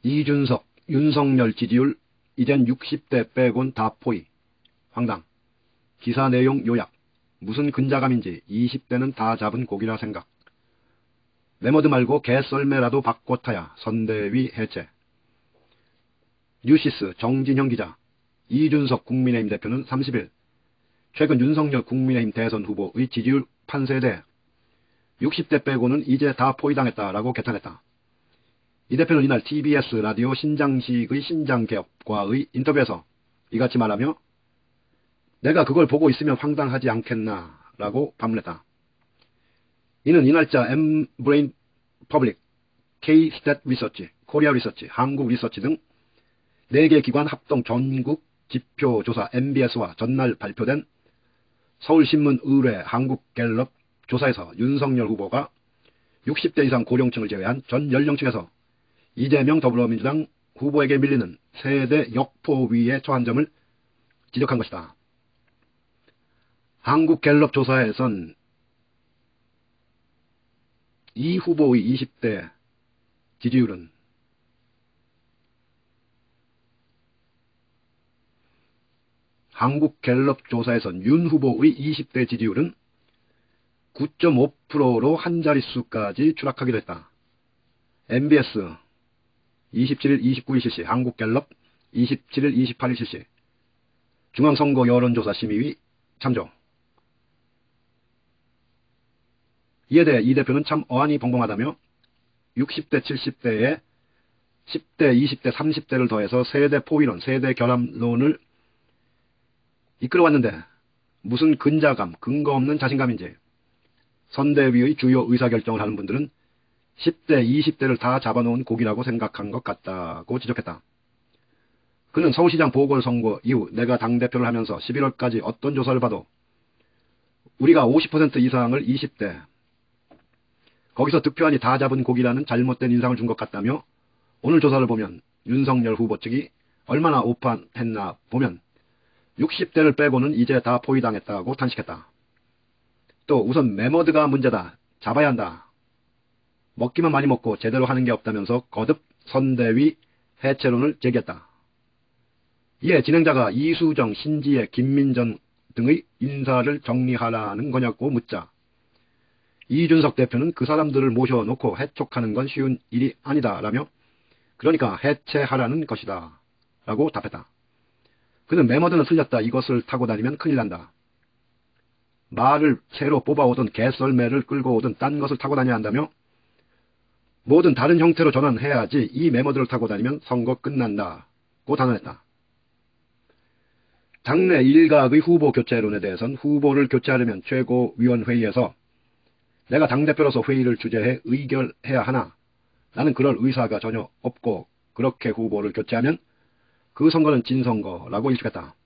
이준석, 윤석열 지지율 이젠 60대 빼곤 다 포위. 황당. 기사 내용 요약. 무슨 근자감인지 20대는 다 잡은 고기라 생각. 메모드 말고 개썰매라도 바꿔 타야 선대위 해체. 뉴시스 정진형 기자. 이준석 국민의힘 대표는 30일 최근 윤석열 국민의힘 대선 후보의 지지율 판세에 대해 60대 빼고는 이제 다 포위당했다라고 개탄했다. 이 대표는 이날 TBS 라디오 신장식의 신장개혁과의 인터뷰에서 이같이 말하며 내가 그걸 보고 있으면 황당하지 않겠나 라고 반문했다. 이는 이날짜 엠브레인 퍼블릭, K-스탯 리서치, 코리아 리서치, 한국 리서치 등 4개 기관 합동 전국 지표조사 MBS와 전날 발표된 서울신문 의뢰 한국갤럽 조사에서 윤석열 후보가 60대 이상 고령층을 제외한 전 연령층에서 이재명 더불어민주당 후보에게 밀리는 세대 역포위에 처한 점을 지적한 것이다. 한국갤럽 조사에선 이 후보의 20대 지지율은 한국갤럽 조사에선 윤 후보의 20대 지지율은 9.5%로 한 자릿수까지 추락하기도 했다. MBS 27일, 29일 실시, 한국갤럽 27일, 28일 실시, 중앙선거 여론조사 심의위 참조. 이에 대해 이 대표는 참 어안이 벙벙하다며 60대, 70대에 10대, 20대, 30대를 더해서 세대 포위론, 세대 결함론을 이끌어왔는데 무슨 근자감, 근거 없는 자신감인지 선대위의 주요 의사결정을 하는 분들은 10대, 20대를 다 잡아놓은 고기라고 생각한 것 같다고 지적했다. 그는 서울시장 보궐선거 이후 내가 당대표를 하면서 11월까지 어떤 조사를 봐도 우리가 50% 이상을 20대, 거기서 득표안이 다 잡은 고기라는 잘못된 인상을 준 것 같다며 오늘 조사를 보면 윤석열 후보 측이 얼마나 오판했나 보면 60대를 빼고는 이제 다 포위당했다고 탄식했다. 또 우선 메머드가 문제다. 잡아야 한다. 먹기만 많이 먹고 제대로 하는 게 없다면서 거듭 선대위 해체론을 제기했다. 이에 진행자가 이수정, 신지혜, 김민전 등의 인사를 정리하라는 거냐고 묻자 이준석 대표는 그 사람들을 모셔놓고 해촉하는 건 쉬운 일이 아니다라며 그러니까 해체하라는 것이다 라고 답했다. 그는 메머드는 틀렸다. 이것을 타고 다니면 큰일 난다. 말을 새로 뽑아오든 개썰매를 끌고 오든 딴 것을 타고 다녀야 한다며 뭐든 다른 형태로 전환해야지 이 메머드를 타고 다니면 선거 끝난다고 단언했다. 당내 일각의 후보 교체론에 대해선 후보를 교체하려면 최고위원회의에서 내가 당대표로서 회의를 주재해 의결해야 하나 나는 그럴 의사가 전혀 없고 그렇게 후보를 교체하면 그 선거는 진선거라고 일축했다.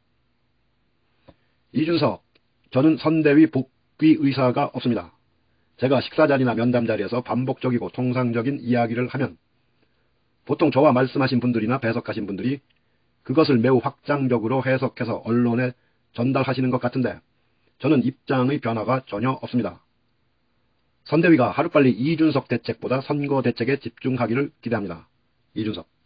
이준석, 저는 선대위 복귀 의사가 없습니다. 제가 식사자리나 면담자리에서 반복적이고 통상적인 이야기를 하면 보통 저와 말씀하신 분들이나 배석하신 분들이 그것을 매우 확장적으로 해석해서 언론에 전달하시는 것 같은데 저는 입장의 변화가 전혀 없습니다. 선대위가 하루빨리 이준석 대책보다 선거 대책에 집중하기를 기대합니다. 이준석.